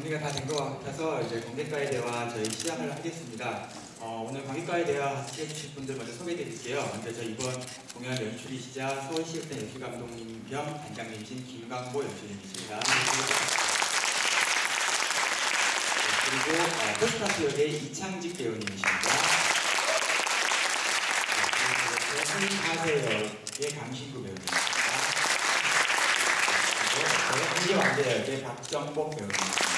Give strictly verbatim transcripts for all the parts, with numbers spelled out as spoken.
정리가 다 된 것 같아서 이제 관객과의 대화 저희 시작을 하겠습니다. 어, 오늘 관객과의 대화 같이 해주실 분들 먼저 소개해드릴게요. 먼저 저희 이번 공연 연출이시자 서울시극단 연출감독님 겸 단장님이신 김광보 연출님이십니다. 그리고 어, 포스타트 역의 이창직 배우님이십니다. 그리고 한사세 역의 강신구 배우님이십니다. 그리고 한계왕대 역의 박정복 배우님이십니다.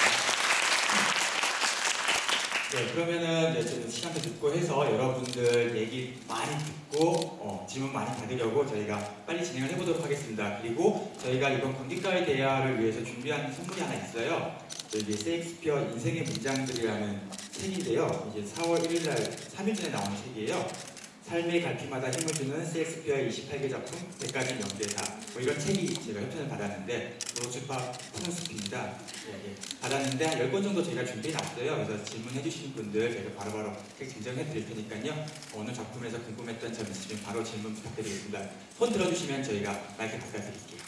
네, 그러면은 이제 좀 시간도 늦고 해서 여러분들 얘기 많이 듣고 어, 질문 많이 받으려고 저희가 빨리 진행을 해보도록 하겠습니다. 그리고 저희가 이번 관객과의 대화를 위해서 준비한 선물이 하나 있어요. 이게 셰익스피어 인생의 문장들이라는 책인데요. 이제 사월 일일날 삼 일 전에 나온 책이에요. 삶의 갈피마다 힘을 주는 셰익스피어의 이십팔 개 작품 백 가지 명대사, 뭐 이런 책이 제가 협찬을 받았는데 도로출판 푸른숲입니다. 예, 예. 받았는데 한 열 권 정도 저희가 준비해놨어요. 그래서 질문해 주시는 분들 제가 바로바로 책 증정해 드릴 테니까요. 어느 작품에서 궁금했던 점 있으시면 바로 질문 부탁드리겠습니다. 손 들어주시면 저희가 마이크 바꿔드릴게요.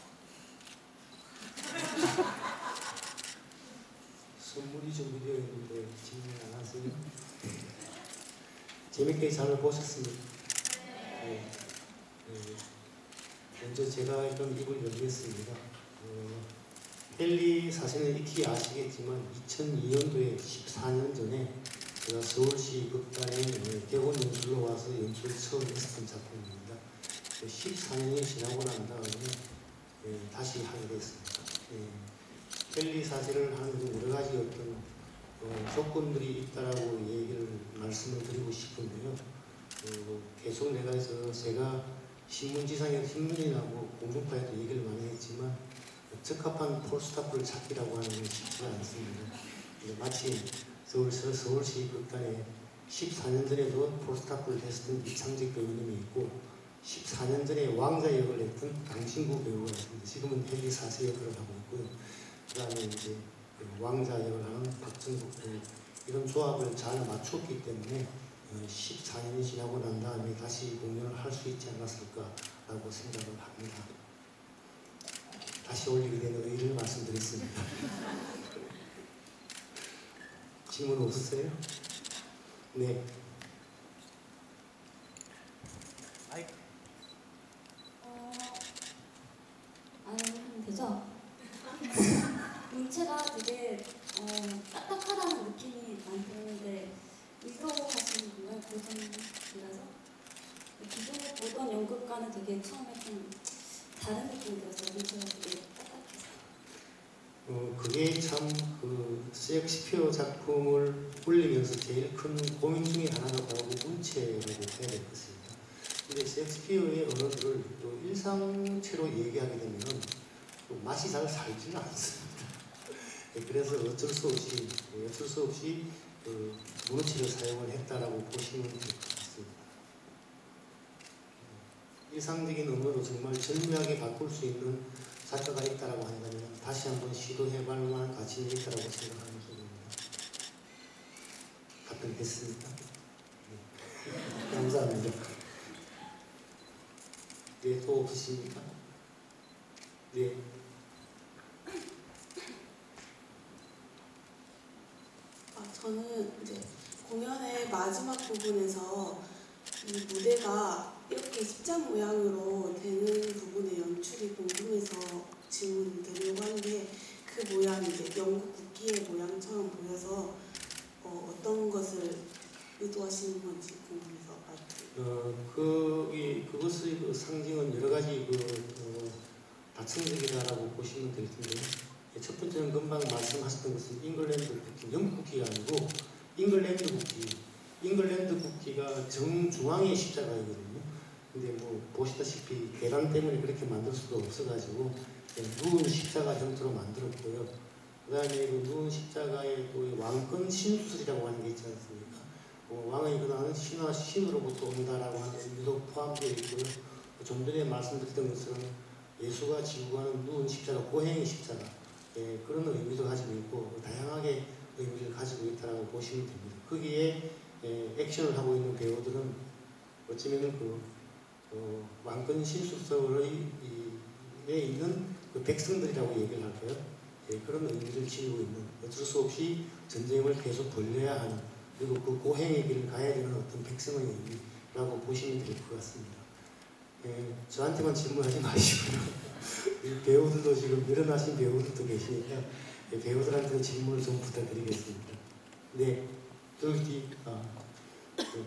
선물이 준비되어 있는데 질문 안 하세요? 재밌게 잘 보셨습니다. 네. 네. 먼저 제가 좀 입을 열겠습니다. 어, 헨리 사세는 익히 아시겠지만 이천이 년도에 십사 년 전에 제가 서울시 극단에 개원 연출로 와서 연출 처음 했었던 작품입니다. 십사 년이 지나고 난 다음에 네, 다시 하게 됐습니다. 네. 헨리 사세를 하는 여러 가지 어떤 어, 조건들이 있다라고 얘기를 말씀을 드리고 싶은데요. 어, 계속 내가 해서 제가 신문지상에 신문이라고 공중파에도 얘기를 많이 했지만 적합한 폴스타프를 찾기라고 하는 건 쉽지 않습니다. 마치 서울, 서울시 극단에 십사 년 전에도 폴스타프를 했었던 이창직 배우님이 있고 십사 년 전에 왕자 역을 했던 강신구 배우가 있습니다. 지금은 헨리 사세 역을 하고 있고요. 그 다음에 이제 왕자 역을 하는 박정복 배우, 이런 조합을 잘 맞췄기 때문에 십사 년이 지나고 난 다음에 다시 공연을 할 수 있지 않았을까라고 생각을 합니다. 다시 올리게 된 의의를 말씀드렸습니다. 질문 없으세요? 네. 아이. 어, 아니, 하면 되죠? 문체가 되게 어, 딱딱하다는 느낌이 많이 드는데 의도하시는 건가요? 고전이라서? 기존에 보던 연극과는 되게 처음에 좀 다른 느낌이 들었어요. 문체가 되게 딱딱해서. 어, 그게 참 그 셰익스피어 작품을 올리면서 제일 큰 고민 중에 하나가 바로 문체라고 해야 될 것입니다. 근데 셰익스피어의 언어들을 또 일상체로 얘기하게 되면 또 맛이 잘 살지는 않습니다. 그래서 어쩔 수 없이 어쩔 수 없이 그 문어치를 사용을 했다라고 보시면 될 것 같습니다. 일상적인 언어로 정말 절묘하게 바꿀 수 있는 작가가 있다라고 한다면 다시 한번 시도해볼 만한 가치는 있다라고 생각하는 중입니다. 답변했습니다. 네. 감사합니다. 네, 또 없으십니까? 네. 저는 이제 공연의 마지막 부분에서 이 무대가 이렇게 십자 모양으로 되는 부분의 연출이 궁금해서 질문 드리려고 하는데 그 모양이 이제 영국 국기의 모양처럼 보여서 어, 어떤 것을 의도하시는 건지 궁금해서 말씀드립니다. 어, 그, 이, 그것의 그 상징은 여러 가지 그, 어, 다층적이다라고 보시면 될 텐데요. 첫 번째는 금방 말씀하셨던 것은 잉글랜드 국기, 영국 국기가 아니고 잉글랜드 국기. 잉글랜드 국기가 정중앙의 십자가이거든요. 근데 뭐 보시다시피 계단 때문에 그렇게 만들 수도 없어가지고 누운 십자가 형태로 만들었고요. 그 다음에 그 누운 십자가에 또 왕권 신수술이라고 하는 게 있지 않습니까? 어, 왕의 근황은 신화 신으로부터 온다라고 하는 의미도 포함되어 있고요. 좀 전에 말씀드렸던 것처럼 예수가 지고 가는 누운 십자가, 고행의 십자가, 예, 그런 의미도 가지고 있고 다양하게 의미를 가지고 있다고 보시면 됩니다. 거기에 예, 액션을 하고 있는 배우들은 어쩌면 그 어, 왕권 신수설의 에 있는 그 백성들이라고 얘기를 할까요? 예, 그런 의미를 지니고 있는 어쩔 수 없이 전쟁을 계속 벌려야 하는 그리고 그 고행의 길을 가야 되는 어떤 백성의 의미라고 보시면 될 것 같습니다. 예, 저한테만 질문하지 마시고요. 이 배우들도 지금 늘어나신 배우들도 계시니까 예, 배우들한테 질문을 좀 부탁드리겠습니다. 네, 저기 아, 그,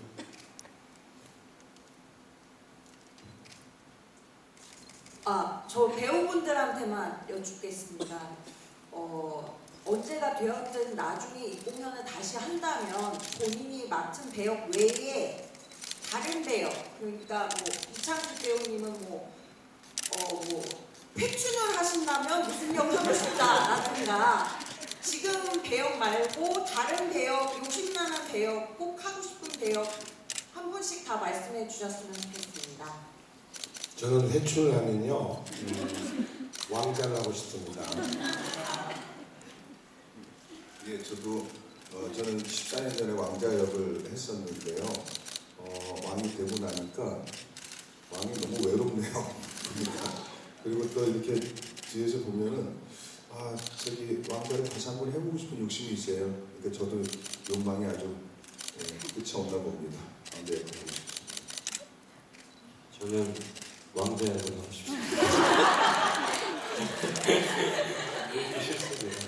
아, 저 배우분들한테만 여쭙겠습니다. 어, 언제가 되었든 나중에 이 공연을 다시 한다면 본인이 맡은 배역 외에 다른 배역, 그러니까 뭐 이창식 배우님은 뭐, 어, 뭐 회춘을 하신다면 무슨 역을 하고 싶다라든가 지금 배역 말고 다른 배역, 욕심나는 배역, 꼭 하고 싶은 배역 한 분씩 다 말씀해 주셨으면 좋겠습니다. 저는 회춘을 하면요 음, 왕자를 하고 싶습니다. 예, 저도 어, 저는 십사 년 전에 왕자 역을 했었는데요. 어, 왕이 되고 나니까 왕이 너무 외롭네요. 그리고 또 이렇게 뒤에서 보면은 아 저기 왕자를 다시 한번 해보고 싶은 욕심이 있어요. 그러니까 저도 욕망이 아주 예, 끝이 없나 봅니다. 왕자 역을 하고 싶습니다. 저는 왕자 역을 하고 싶습니다. 이렇게 실수돼요.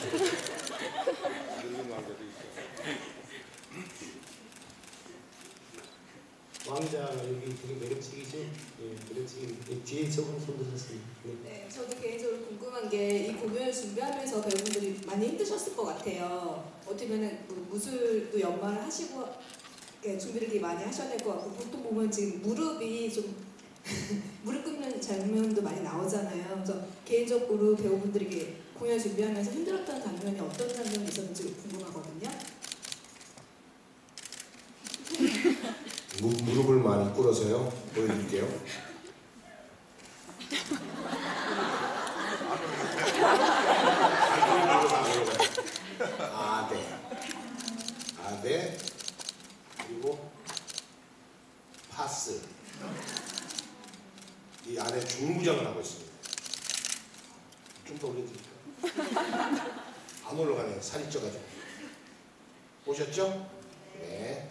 왕자가 여기 되게 매력적이죠? 예, 매력적인 뒤에 저분 손 들었습니다. 네. 네, 저도 개인적으로 궁금한 게 이 공연을 준비하면서 배우분들이 많이 힘드셨을 것 같아요. 어떻게 보면 그 무술도 연말을 하시고 예, 준비를 되게 많이 하셔야 될 것 같고 보통 보면 지금 무릎이 좀 무릎 꿇는 장면도 많이 나오잖아요. 그래서 개인적으로 배우분들에게 공연 준비하면서 힘들었던 장면이 어떤 장면이 있었는지 궁금하거든요. 무, 무릎을 많이 꿇어서요. 보여드릴게요. 아대, 아대, 그리고 파스. 이 안에 중무장을 하고 있습니다. 좀 더 올려드릴까요? 안 올라가네요. 살이 쪄가지고. 보셨죠? 네.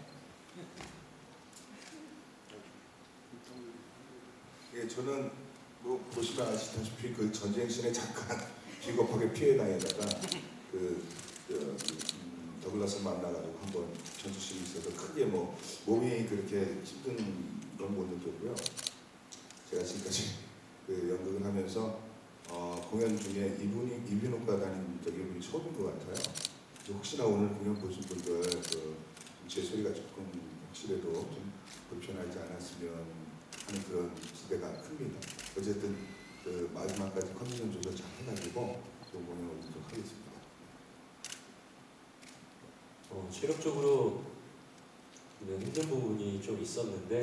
예, 저는 뭐 보시면 아시다시피 그 전쟁신에 잠깐 비겁하게 피해 다니다가 그, 그 음, 더글라스 만나가지고 한번 전투씬이 있어서 크게 뭐 몸이 그렇게 힘든 건 못 느꼈고요. 제가 지금까지 그 연극을 하면서 어, 공연 중에 이분이 이비인후과 다닌 적이 분이 처음인 것 같아요. 혹시나 오늘 공연 보신 분들 그 제 소리가 조금 혹시라도 좀 불편하지 않았으면 하는 그런 기대가 큽니다. 어쨌든 그 마지막까지 컨디션 조절 잘 해가지고 또 공연을 오도록 하겠습니다. 어, 체력적으로 힘든 부분이 좀 있었는데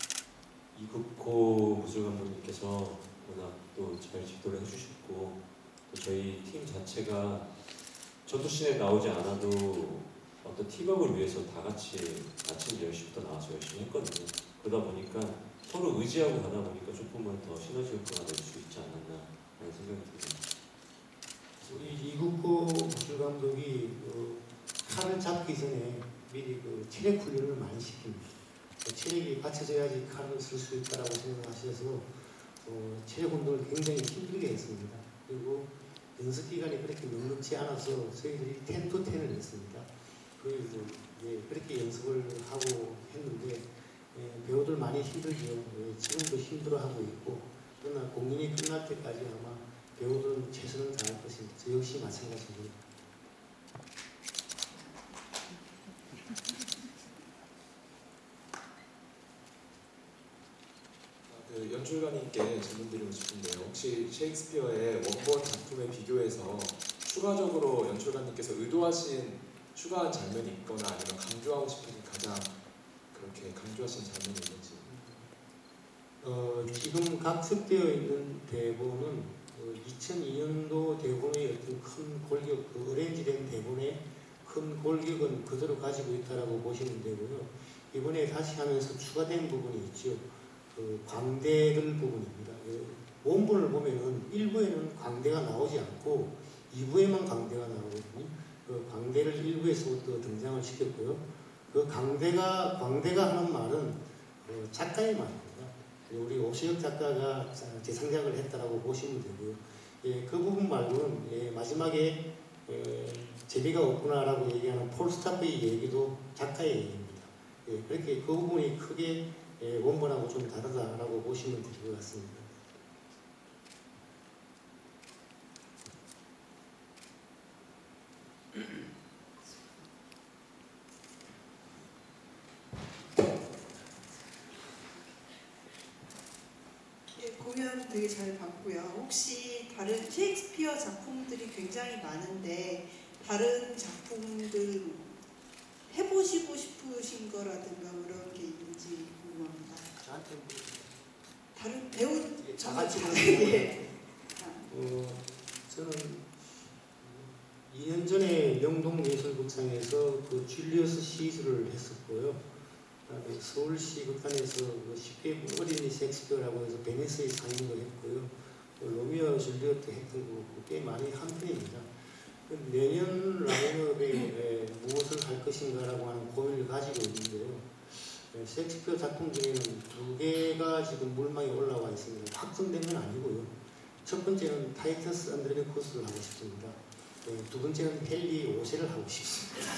이국호 무술 감독님께서 워낙 또 잘 지도를 해주셨고 또 저희 팀 자체가 전투씬에 나오지 않아도 어떤 팀워크를 위해서 다 같이 아침 열 시부터 나와서 열심히 했거든요. 그러다 보니까 서로 의지하고 가다 보니까 조금은 더 시너지 효과가 낼 수 있지 않았나 하는 생각이 듭니다. 우리 이국호 무술 감독이 그 칼을 잡기 전에 미리 그 체력 훈련을 많이 시킵니다. 그 체력이 받쳐져야지 칼을 쓸 수 있다라고 생각하셔서 어, 체력 운동을 굉장히 힘들게 했습니다. 그리고 연습 기간이 그렇게 넉넉지 않아서 저희들이 텐 투 텐을 했습니다. 그리고 예, 그렇게 연습을 하고 했는데 예, 배우들 많이 힘들죠. 예, 지금도 힘들어하고 있고 그러나 공연이 끝날 때까지 아마 배우들은 최선을 다할 것입니다. 저 역시 마찬가지입니다. 그 연출가님께 질문드리고 싶은데요. 혹시 셰익스피어의 원본 작품에 비교해서 추가적으로 연출가님께서 의도하신 추가한 장면이 있거나 아니면 강조하고 싶으신 가장 그렇게 강조하신 장면이 있는지. 어, 지금 각색되어 있는 대본은 어, 이천이 년도 대본의 어떤 큰 골격, 그 어레인지된 대본의 큰 골격은 그대로 가지고 있다라고 보시면 되고요. 이번에 다시 하면서 추가된 부분이 있죠. 그 광대들 부분입니다. 그 원본을 보면은 일부에는 광대가 나오지 않고 이 부에만 광대가 나오거든요. 그 광대를 일 부에서부터 등장을 시켰고요. 그 광대가 광대가 하는 말은 어, 작가의 말입니다. 우리 오시혁 작가가 재상작을 했다라고 보시면 되고요. 예, 그 부분 말고는 예, 마지막에 예, 재미가 없구나라고 얘기하는 폴 스타프의 얘기도 작가의 얘기입니다. 예, 그렇게 그 부분이 크게 예, 원본하고 좀 다르다라고 보시면 될 것 같습니다. 예, 공연 되게 잘 봤고요. 혹시 다른 셰익스피어 작품들이 굉장히 많은데 다른 작품들 해보시고 싶으신 거라든가 그런 게 있는지 궁금합니다. 저한테 뭐 다른 배우 예, 다 정말 같이 잘- 보는 예. 어, 저는 이 년 전에 명동예술극장에서 그 줄리어스 시즈를 했었고요. 그다음에 서울시 극단에서 그 십회 어린이 셰익스피어라고 해서 베니스에 상영을 했고요. 그 로미오 줄리어트 했던 거 꽤 많이 한 편입니다. 그 내년 라인업에 무엇을 할 것인가라고 하는 고민을 가지고 있는데요. 셰익스피어 작품 중에는 두 개가 지금 물망에 올라와 있습니다. 확정된 건 아니고요. 첫 번째는 타이터스 안드로니쿠스를 하고 싶습니다. 네, 두 번째는 헨리 오세를 하고 싶습니다.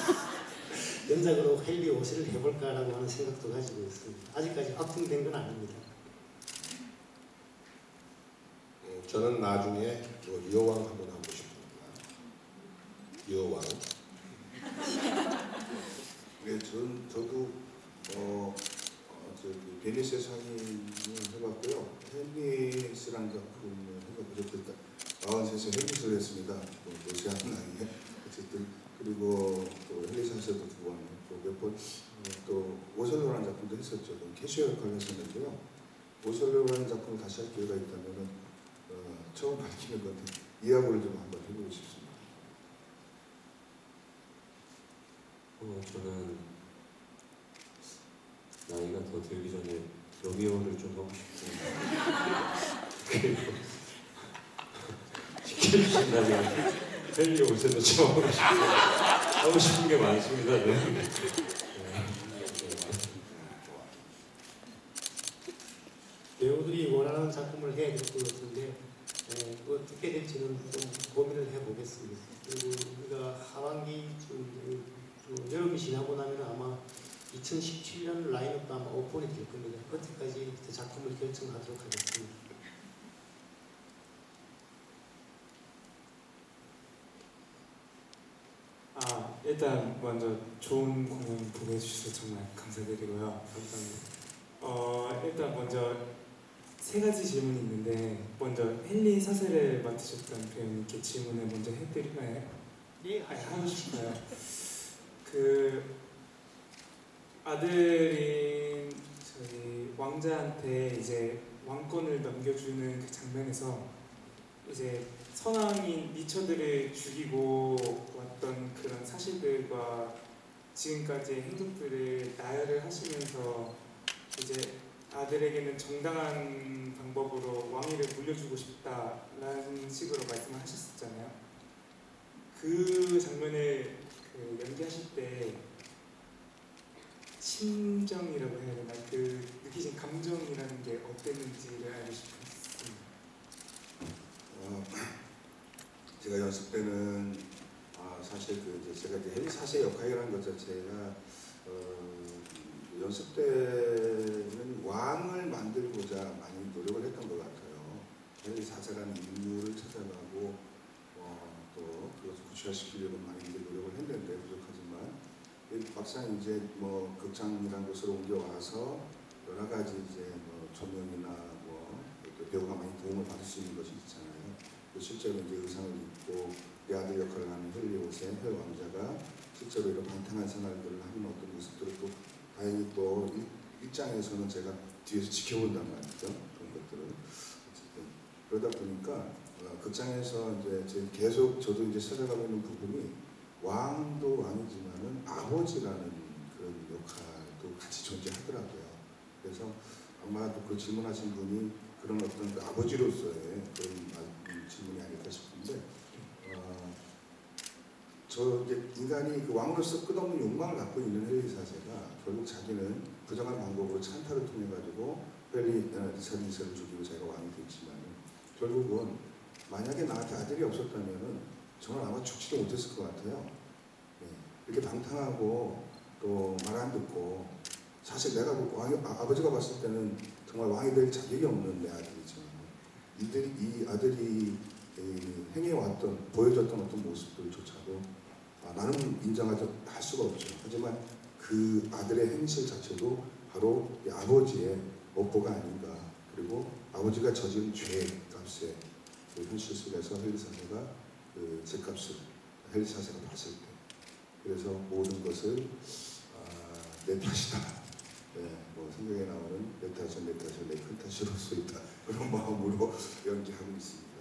연작으로 헨리 오세를 해볼까라고 하는 생각도 가지고 있습니다. 아직까지 확정된 건 아닙니다. 음, 저는 나중에 그 여왕 한번 하고 싶습니다. 여왕. 네, 전 저도 어, 어 저기 베니스의 상인을 해봤고요. 헬리스라는 작품을 해봤고요. 마흔세 세 헬리스를 했습니다. 뭐 러시아 나이에 어쨌든 그리고 또 헬리스에서도 두 번, 또 몇 번 또 오셀로라는 작품도 했었죠. 캐시어 역할을 했었는데요. 오셀로라는 작품을 다시 할 기회가 있다면은 어, 처음 밝히는 건데 이야기를 좀 한번 해보고 싶습니다. 어, 저는 나이가 더 들기 전에 로미오를 좀 하고 싶습니다. 그리고 시켜주신다면 헬리 오세도 좀 하고 싶고 하고 싶은 게 많습니다. 네. 네. 배우들이 원하는 작품을 해야 될 것 같은데 어, 그 어떻게 될지는 좀 고민을 해보겠습니다. 그리고 우리가 하반기쯤 그 여름이 지나고 나면 아마 이천십칠 년 라인업도 아마 오픈이 될 겁니다. 그때까지 그 작품을 결정하도록 하겠습니다. 아, 일단 먼저 좋은 공연 보게 해주셔서 정말 감사드리고요. 감사합니다. 어, 일단 먼저 세 가지 질문이 있는데 먼저 헨리 사세를 맡으셨던 배우님께 질문을 먼저 해드릴까요? 예, 아, 하고 싶어요. 그 아들인 저희 왕자한테 이제 왕권을 넘겨주는 그 장면에서 이제 선왕인 리처드를 죽이고 왔던 그런 사실들과 지금까지의 행동들을 나열을 하시면서 이제 아들에게는 정당한 방법으로 왕위를 물려주고 싶다라는 식으로 말씀을 하셨었잖아요. 그 장면을 그 연기하실 때 심정이라고 해야 되나, 그 느끼신 감정이라는 게 어땠는지를 알고 싶었습니다. 어, 제가 연습 때는 아, 사실 그 이제 제가 이제 헨리 사세 역할이라는 것 자체가 어, 연습 때는 왕을 만들고자 많이 노력을 했던 것 같아요. 헨리 사세라는 인물을 찾아가고 어, 또 그것을 구체화시키려고 많이 이제 노력을 했는데 부족하지만 막상 이제 뭐 극장이라는 곳으로 옮겨와서 여러 가지 이제 뭐 조명이나 뭐 배우가 많이 도움을 받을 수 있는 것이 있잖아요. 실제로 이제 의상을 입고 내 아들 역할을 하는 헨리 오세, 헬 왕자가 실제로 이런 방탕한 생활들을 하는 어떤 모습들을 또 다행히 또 일, 일장에서는 제가 뒤에서 지켜본단 말이죠. 그런 것들을 어쨌든 그러다 보니까 어, 극장에서 이제 제 계속 저도 이제 찾아가고 있는 부분이 왕도 왕이지만은 아버지라는 그런 역할도 같이 존재하더라고요. 그래서 아마도 그 질문하신 분이 그런 어떤 그 아버지로서의 그런 질문이 아닐까 싶은데 어, 저 이제 인간이 그 왕으로서 끝없는 욕망을 갖고 있는 헨리 사 세가 결국 자기는 부정한 방법으로 찬탈을 통해 가지고 헨리 리차드 이 세를 죽이고 자기가 왕이 됐지만 결국은 만약에 나한테 아들이 없었다면은 저는 아마 죽지도 못했을 것 같아요. 네. 이렇게 방탕하고 또 말 안 듣고 사실 내가 왕이, 아, 아버지가 봤을 때는 정말 왕이 될 자격이 없는 내 아들이지만 이들이 이 아들이 행해왔던 보여줬던 어떤 모습들조차도 아, 나는 인정하지 할 수가 없죠. 하지만 그 아들의 행실 자체도 바로 이 아버지의 업보가 아닌가. 그리고 아버지가 저지른 죄 값에 그 현실 속에서 헨리 사 세가 그 죄값을 헨리 사 세가 봤을 때 그래서 모든 것을 아, 내 탓이다. 네, 뭐 생각에 나오는 내 탓은 내 탓은 내 큰 탓이로 수 있다. 그런 마음으로 연기하고 있습니다.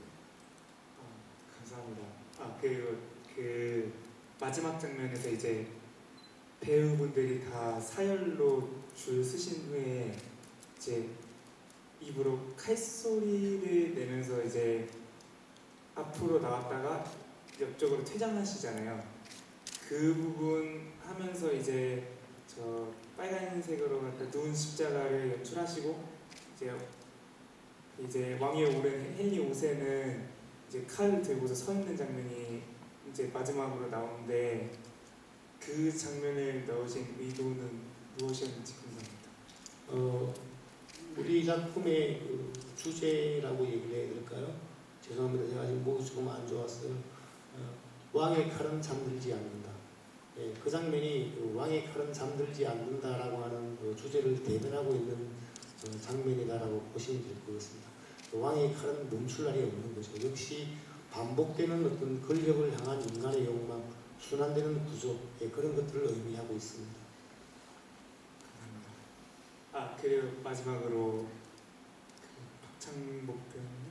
아, 감사합니다. 아 그리고 그 마지막 장면에서 이제 배우분들이 다 사열로 줄 쓰신 후에 이제 입으로 칼소리를 내면서 이제 앞으로 나왔다가 옆쪽으로 퇴장하시잖아요. 그 부분 하면서 이제 저 빨간색으로 갖다 누운 십자가를 연출하시고 이제 이제 왕 위에 오른 헨리 오 세는 이제 칼을 들고서 서 있는 장면이 이제 마지막으로 나오는데 그 장면을 넣으신 의도는 무엇이었는지 궁금합니다. 어, 우리 작품의 그 주제라고 얘기를 해야 될까요? 죄송합니다. 제가 지금 목이 조금 안 좋았어요. 어, 왕의 칼은 잠들지 않는다. 예, 그 장면이 그 왕의 칼은 잠들지 않는다라고 하는 그 주제를 대변하고 있는 어, 장면이다라고 보시면 될 것 같습니다. 그 왕의 칼은 멈출 날이 없는 거죠. 역시 반복되는 어떤 권력을 향한 인간의 욕망, 순환되는 구조, 예, 그런 것들을 의미하고 있습니다. 감사합니다. 아 그리고 마지막으로 그 박창복 배우님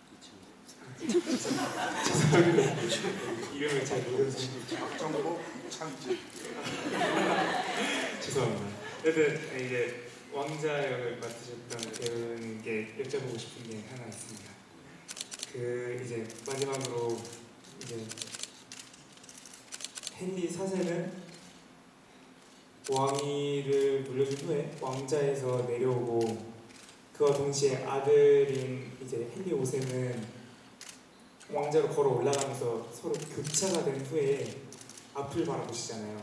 죄송합니다. 이름을 잘 모르서 박정복 창지. 죄송합니다. 여튼 이제 왕자 역을 맡으셨던 배우님께 여쭤보고 싶은 게 하나 있습니다. 그 이제 마지막으로 이제 헨리 사 세는 왕위를 물려준 후에 왕자에서 내려오고 그와 동시에 아들인 이제 헨리 오 세는 왕자로 걸어 올라가면서 서로 교차가 된 후에 앞을 바라보시잖아요.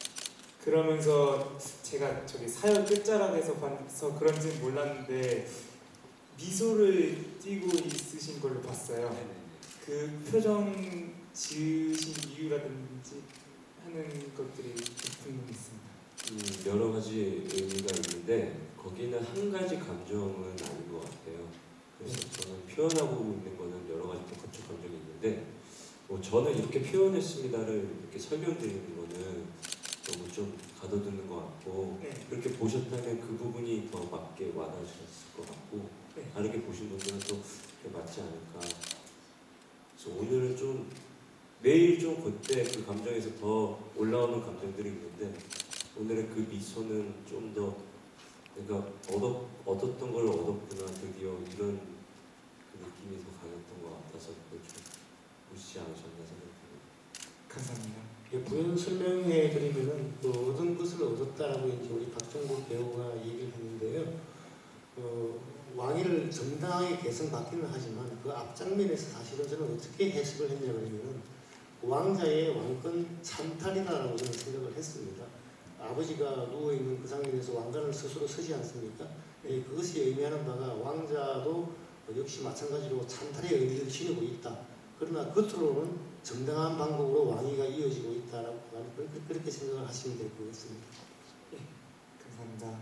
그러면서 제가 저기 사열 끝자락에서 봐서 그런지는 몰랐는데 미소를 띠고 있으신 걸로 봤어요. 그 표정 지으신 이유라든지 하는 것들이 궁금했습니다. 음, 여러 가지 의미가 있는데 거기는 한 가지 감정은 아닌 것 같아요. 그래서 저는 표현하고 있는 거는 여러 가지 똑같은 감정이 있는데 뭐 저는 이렇게 표현했습니다를 이렇게 설명드리는 거는 너무 좀 가둬두는 것 같고 네. 그렇게 보셨다면 그 부분이 더 맞게 와닿으셨을 것 같고 네. 다르게 보신 분들은 또 그게 맞지 않을까. 그래서 오늘은 좀 매일 좀 그때 그 감정에서 더 올라오는 감정들이 있는데 오늘의 그 미소는 좀 더 그러니까 얻었, 얻었던 걸 얻었구나 드디어 이런 그 느낌이 더 강했던 것 같아서 그걸 좀 보시지 않으셨나 생각합니다. 감사합니다. 예, 부연 설명해 드리면은 그 얻은 것을 얻었다라고 이제 우리 박정복 배우가 얘기를 했는데요. 어, 왕위를 정당하게 계승받기는 하지만 그 앞장면에서 사실은 저는 어떻게 해석을 했냐 그러면은 왕자의 왕권 찬탈이다라고 저는 생각을 했습니다. 아버지가 누워있는 그 장면에서 왕관을 스스로 쓰지 않습니까? 예, 그것이 의미하는 바가 왕자도 역시 마찬가지로 찬탈의 의미를 지니고 있다. 그러나 겉으로는 정당한 방법으로 왕위가 이어지고 있다라고 그렇게 생각을 하시면 될 것 같습니다. 예, 감사합니다.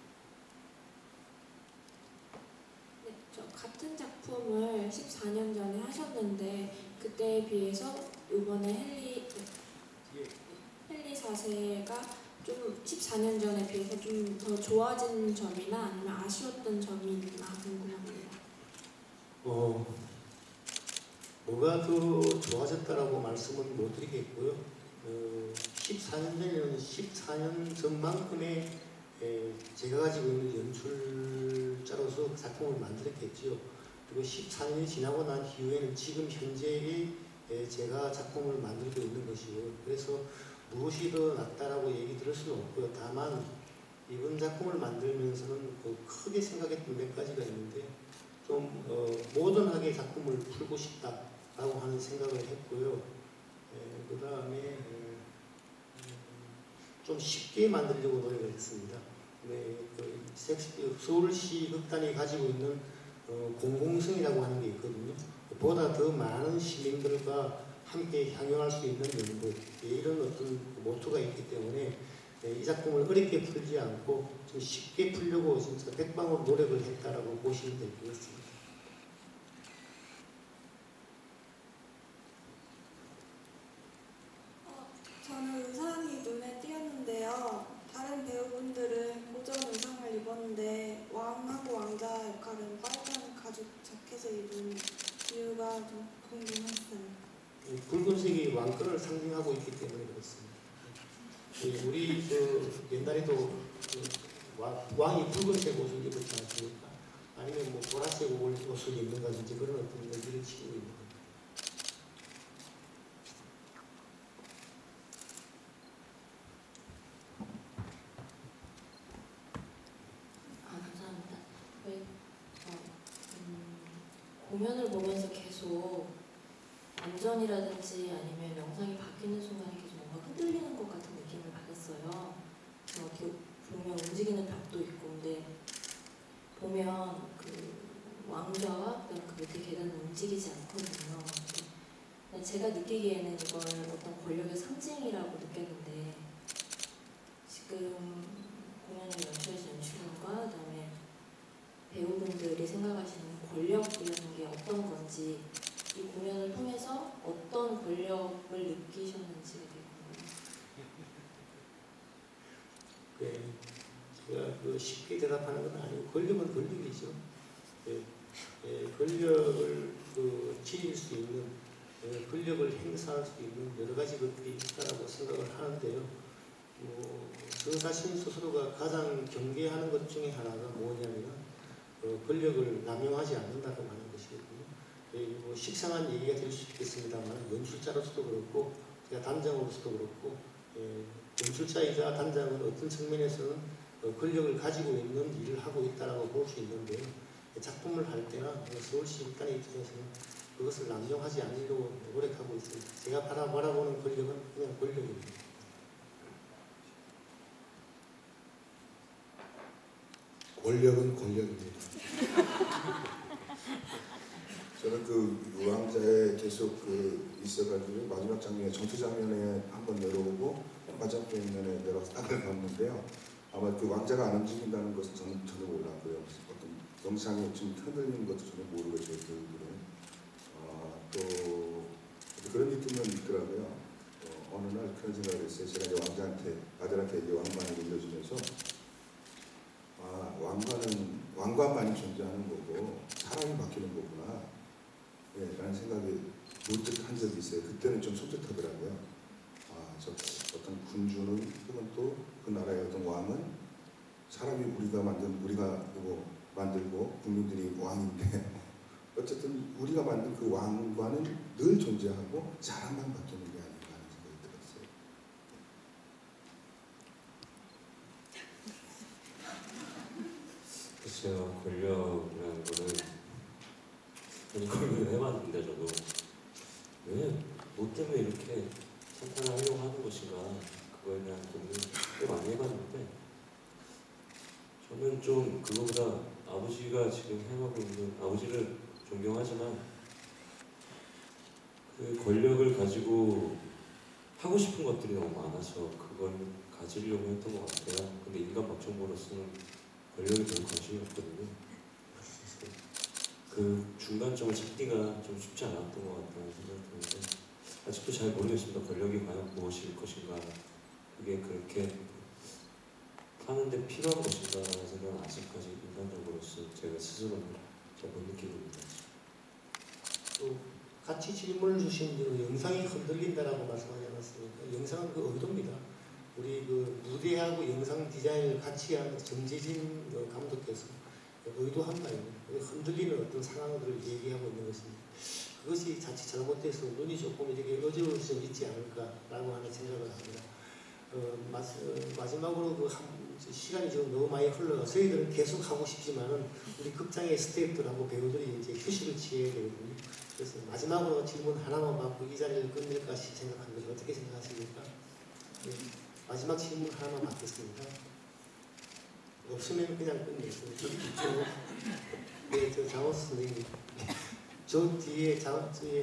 네, 저 같은 작품을 십사 년 전에 하셨는데 그때에 비해서 이번에 헨리 헨리 사 세가 좀 십사 년 전에 비해서 좀 더 좋아진 점이나 아니면 아쉬웠던 점이 있나 궁금합니다. 어, 뭐가 더 좋아졌다라고 말씀은 못 드리겠고요. 어, 십사 년 전에는 십사 년 전만큼의 에, 제가 가지고 있는 연출자로서 그 작품을 만들었겠지요. 그리고 십사 년이 지나고 난 이후에는 지금 현재의 예, 제가 작품을 만들고 있는 것이고 그래서 무엇이 더 낫다라고 얘기 들을 수는 없고요. 다만 이번 작품을 만들면서는 그 크게 생각했던 몇 가지가 있는데 좀 어, 모던하게 작품을 풀고 싶다라고 하는 생각을 했고요. 예, 그 다음에 좀 쉽게 만들려고 노력을 했습니다. 네, 그 셰익스피어 서울시 극단이 가지고 있는 어, 공공성이라고 하는 게 있거든요. 보다 더 많은 시민들과 함께 향유할 수 있는 연극, 예, 이런 어떤 모토가 있기 때문에 예, 이 작품을 어렵게 풀지 않고 좀 쉽게 풀려고 진짜 백방으로 노력을 했다라고 보시면 될 것 같습니다. 어, 저는 의상이 눈에 띄었는데요. 다른 배우분들은 고전 의상을 입었는데 왕하고 왕자 역할은 빨간 가죽 자켓을 입은 이유가 좀 궁금했어요. 이 붉은색이 왕권을 상징하고 있기 때문에 그렇습니다. 예, 우리 그 옛날에도 그 왕, 왕이 붉은색 옷을 입었지 않습니까? 아니면 뭐 보라색 옷을 입는다든지 그런 어떤 의미를 지니고 있는 겁니다. 아, 감사합니다. 왜, 어, 음, 공연을 보면서 계속 안전이라든지 아니면 영상이 바뀌는 순간에 계속 뭔가 흔들리는 것 같은 느낌을 받았어요. 어떻게 보면 움직이는 벽도 있고, 근데 보면 그 왕좌와 그다음 그 밑에 계단은 움직이지 않거든요. 근데 제가 느끼기에는 이걸 어떤 권력의 상징이라고 느꼈는데 지금 공연을 연출하신 연출님과 그다음에 배우분들이 생각하시는 권력이라는 게 어떤 건지 이 공연을 통해서 어떤 권력을 느끼셨는지가 되게 궁금해요. 네, 제가 그 쉽게 대답하는 건 아니고 권력은 권력이죠. 예, 예, 권력을 그 지닐 수 있는 예, 권력을 행사할 수 있는 여러 가지 것들이 있다라고 생각을 하는데요. 뭐, 저 자신 스스로가 가장 경계하는 것 중에 하나가 뭐냐면 어, 권력을 남용하지 않는다고 하는 것이거든요. 예, 뭐 식상한 얘기가 될 수 있겠습니다만 연출자로서도 그렇고 제가 단장으로서도 그렇고 예, 연출자이자 단장은 어떤 측면에서는 어, 권력을 가지고 있는 일을 하고 있다라고 볼 수 있는데요. 작품을 할 때나 서울시 극단의 입장에서는 그것을 남용하지 않으려고 노력하고 있습니다. 제가 바라, 바라보는 권력은 그냥 권력입니다. 권력은 권력입니다. 저는 그 왕자에 계속 그 있어가지고 마지막 장면에 전투 장면에 한번 내려오고 마지막 장면에 내려와서 딱을 봤는데요. 아마 그 왕자가 안 움직인다는 것은 저는 전혀 몰랐고요. 어떤 영상이 좀 흔들리는 것도 전혀 모르고 저희들은 어, 또 그런 느낌은 있더라고요. 어, 어느 날 그런 생각을 했어요. 제가 이제 왕자한테 아들한테 이제 왕관을 물려주면서 아 왕관은 왕관만이 존재하는 거고 사람이 바뀌는 거구나. 네, 라는 생각이 문득 한 적이 있어요. 그때는 좀 솔깃하더라고요. 아, 저 어떤 군주는 혹은 또 그 나라의 어떤 왕은 사람이 우리가 만든 우리가 뭐 만들고 국민들이 왕인데 어쨌든 우리가 만든 그 왕과는 늘 존재하고 사람만 바뀌는 게 아닌가 하는 생각이 들었어요. 글쎄요, 권력이라는 거는 아니 고민을 해봤는데 저도 왜, 뭐 때문에 이렇게 선택을 하려고 하는 것인가 그거에 대한 고민을 꽤 많이 해봤는데 저는 좀 그거보다 아버지가 지금 해가고 있는 아버지를 존경하지만 그 권력을 가지고 하고 싶은 것들이 너무 많아서 그걸 가지려고 했던 것 같아요. 근데 인간 막정보로서는 권력에 별 관심이 없거든요. 그 중간점을 찾기가 좀 쉽지 않았던 것 같다는 생각이 드는데 아직도 잘 모르겠습니다. 권력이 과연 무엇일 것인가 그게 그렇게 하는데 필요한 것인가 라는 생각은 아직까지 인간적으로서 제가 스스로는 잘 못 느끼고 있습니다. 또 같이 질문을 주신 그 영상이 흔들린다라고 말씀하지 않았습니까? 영상은 그 의도입니다. 우리 그 무대하고 영상 디자인을 같이 한 정재진 감독께서 의도한 바입니다. 흔들리는 어떤 상황들을 얘기하고 있는 것입니다. 그것이 자칫 잘못돼서 눈이 조금 이렇게 어지러울 수 있지 않을까라고 하는 생각을 합니다. 어, 마, 어, 마지막으로 그 한, 시간이 지금 너무 많이 흘러가 저희들은 계속 하고 싶지만은 우리 극장의 스태프들하고 배우들이 이제 휴식을 취해야 되거든요. 그래서 마지막으로 질문 하나만 받고 이 자리를 끝낼까 생각합니다. 어떻게 생각하십니까? 네, 마지막 질문 하나만 받겠습니다. 없으면 그냥 끝내세요. 네, 저 장호수 선생님. 저 뒤에 장 뒤에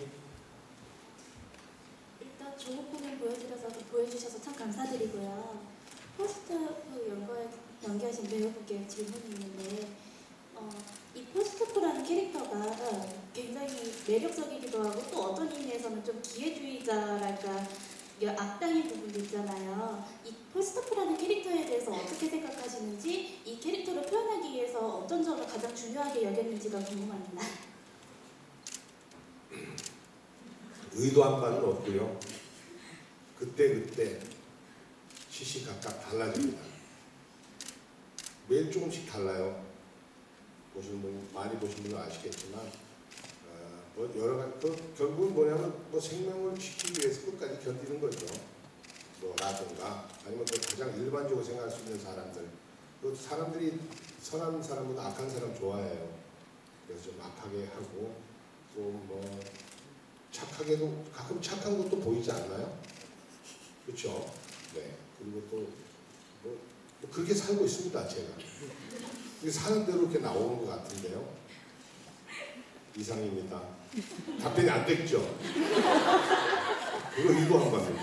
일단 좋은 공연 보여주셔서 보여주셔서 참 감사드리고요. 포스트프 연구에 연기하신 배우분께 질문이 있는데 어, 이 포스트프라는 캐릭터가 굉장히 매력적이기도 하고 또 어떤 의미에서는 좀 기회주의자랄까 악당인 부분도 있잖아요. 이 포스트프라는 캐릭터에 대해서 어떻게 생각하시는지 이 캐릭터를 표현하기 위해서 어떤 점을 가장 중요하게 여겼는지가 궁금합니다. 의도한 바는 없고요. 그때 그때 시시각각 달라집니다. 매일 조금씩 달라요. 보시는 분 많이 보신 분은 아시겠지만 어, 뭐 여러 가지 그 결국은 뭐냐면 뭐 생명을 지키기 위해서 끝까지 견디는 거죠. 뭐라든가 아니면 또 가장 일반적으로 생각할 수 있는 사람들. 또 사람들이 선한 사람보다 악한 사람 좋아해요. 그래서 좀 악하게 하고 또 뭐 착하게도 가끔 착한 것도 보이지 않나요? 그렇죠? 네. 그리고 또 뭐, 뭐 그렇게 살고 있습니다. 제가. 사는 대로 이렇게 나오는 것 같은데요. 이상입니다. 답변이 안 됐죠? 그거 의도한 겁니다.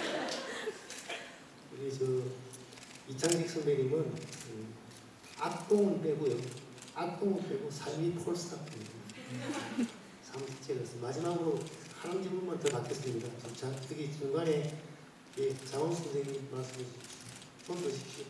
우리 저 이창직 선배님은 음, 악동은 빼고요. 악동은 빼고 삶이 폴스타입니다. 그래서 마지막으로 한 질문만 더 받겠습니다. 자, 여기 중간에 예, 장원 선생님 말씀해 주십시오. 손 드십시오.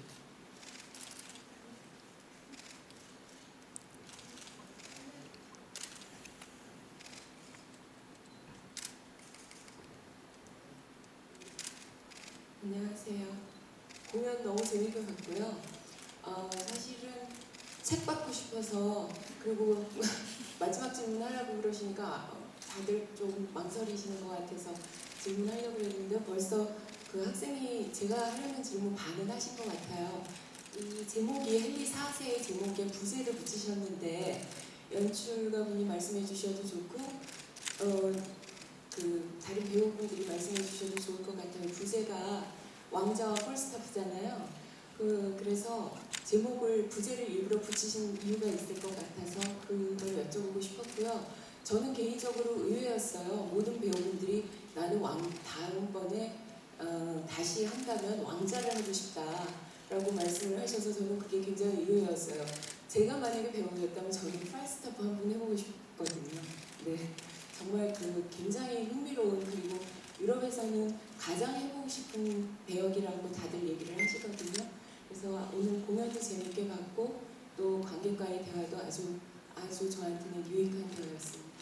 안녕하세요. 공연 너무 재밌게 봤고요. 어, 사실은 책 받고 싶어서 그리고 마지막 질문 하려고 그러시니까 다들 좀 망설이시는 것 같아서 질문하려고 그랬는데 벌써 그 학생이 제가 하려는 질문 반은 하신 것 같아요. 이 제목이 헨리 사 세의 제목에 부제를 붙이셨는데 연출가분이 말씀해 주셔도 좋고 어, 그 다른 배우분들이 말씀해 주셔도 좋을 것 같아요. 부제가 왕자와 폴스타프잖아요. 그, 그래서 제목을 부제를 일부러 붙이신 이유가 있을 것 같아서 그걸 여쭤보고 싶었고요. 저는 개인적으로 의외였어요. 모든 배우분들이 나는 왕, 다음번에 어, 다시 한다면 왕자를 하고 싶다라고 말씀을 하셔서 저는 그게 굉장히 의외였어요. 제가 만약에 배우였다면 저는 폴스타프 한 번 해보고 싶거든요. 네, 정말 그 굉장히 흥미로운 그리고 유럽에서는 가장 해보고 싶은 배역이라고 다들 얘기를 하시거든요. 그래서 오늘 공연도 재밌게 봤고 또 관객과의 대화도 아주 아주 저한테는 유익한 대화였습니다.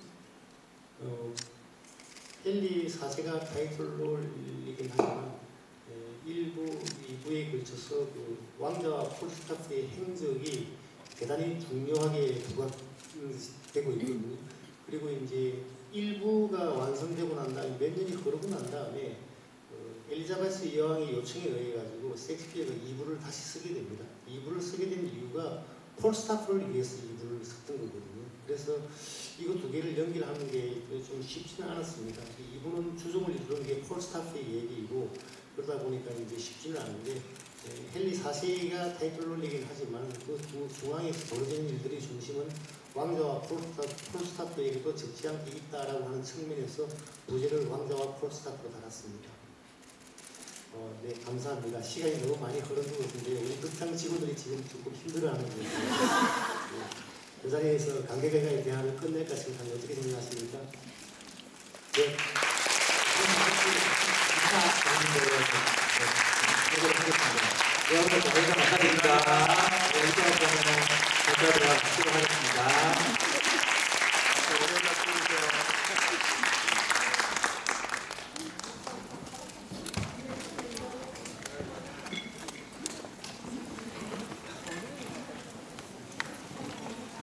어, 헨리 사 세가 타이틀롤이긴 하지만 예, 일 부, 이 부에 걸쳐서 그 왕자와 폴스타프의 행적이 대단히 중요하게 부각되고 있거든요. 그리고 이제 일 부가 완성되고 난 다음에 몇 년이 흐르고 난 다음에 어, 엘리자베스 여왕의 요청에 의해 가지고 셰익스피어가 이 부를 다시 쓰게 됩니다. 이 부를 쓰게 된 이유가 폴스타프를 위해서 이 부를 썼던 거거든요. 그래서 이거 두 개를 연결하는 게 좀 쉽지는 않았습니다. 이 부는 주종을 이루는 게 폴스타프의 얘기이고 그러다 보니까 이제 쉽지는 않은데 예, 헨리 사 세가 타이틀롤이긴 하지만 그 중앙에서 벌어지는 일들의 중심은 왕자와 폴스타프에게도 적지 않게 있다라고 하는 측면에서 부제를 왕자와 폴스타프로 달았습니다. 어, 네, 감사합니다. 시간이 너무 많이 흐른 것 같은데 우리 극장 직원들이 지금 조금 힘들어하는 것 같아요. 네, 그 자리에서 관객과의 대화를 끝낼까 생각하는데 어떻게 생각하십니까?